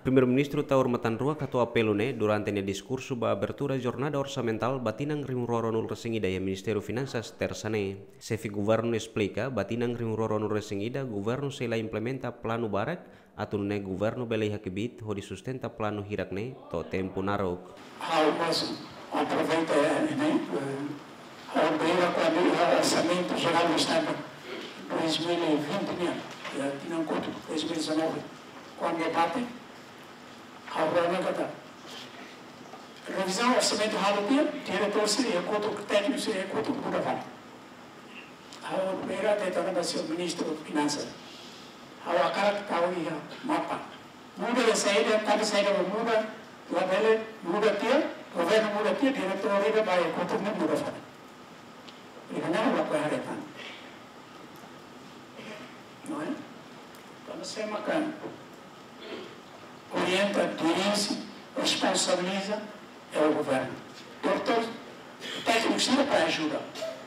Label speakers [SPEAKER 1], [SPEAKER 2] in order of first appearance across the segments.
[SPEAKER 1] Primeiro-Ministro Taur Matanrua Ketua Pelune durante o discurso ba abertura jornada orçamental batinang rimuroro resingida e Ministério Finanças tersane. Sefi governo explica batinang rimuroro resingida governo sela implementa plano barak atau ne governo belai hakibit ho sustenta plano hirakne to tempo narok.
[SPEAKER 2] Mas aproveita a beira quando o orçamento geral do Estado 2020, não conto 2019, quando debate agora kata revisão orçamento halupia diretor seria conto técnico seria conto mudahan a beira de tanah ministro finanças a akarat tahu ia mapa muda saída cada saída muda labele muda dia governo muda dia diretor ia bayar conto mudahan ini não é para harapan não é kalau saya makan orienta, dirige, responsabiliza é o governo. Doutor, técnicos não é para ajudar.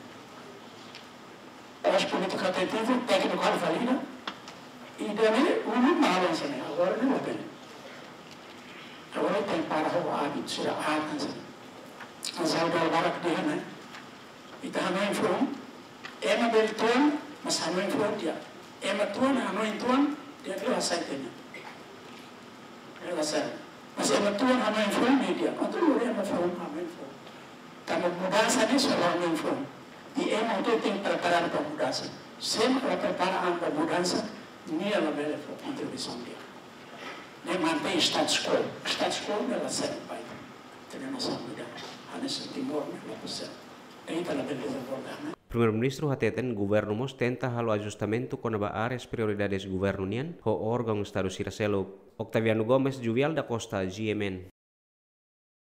[SPEAKER 2] As políticas atentivas, técnico valida, e daí não mal ensinar. Agora não é bem. Agora tem para o hábito, será hábito. Mas é o do barak dia, né? E também foi é uma beltona, mas não foi dia. É uma tona, não tuan, dia que eu aceitei. Mas é tuan hama info media, quando eu olhei na forma hama info, também mudança nisso é hama info, e é muito tem que preparar para mudança. Sempre para preparar para mudança, nem ela vai levar contribuição dele. Nem manter status quo ela serve para ele. Temos a mudança, a nesse timor ela precisa. Aí ela vai desenvolver.
[SPEAKER 1] Primeiro-Ministro hateten governo mos tenta halo ajustamento con ba áreas prioridades governo nian ho órgão estado Siracelo. Octaviano Gomes Juvial da Costa, GMN.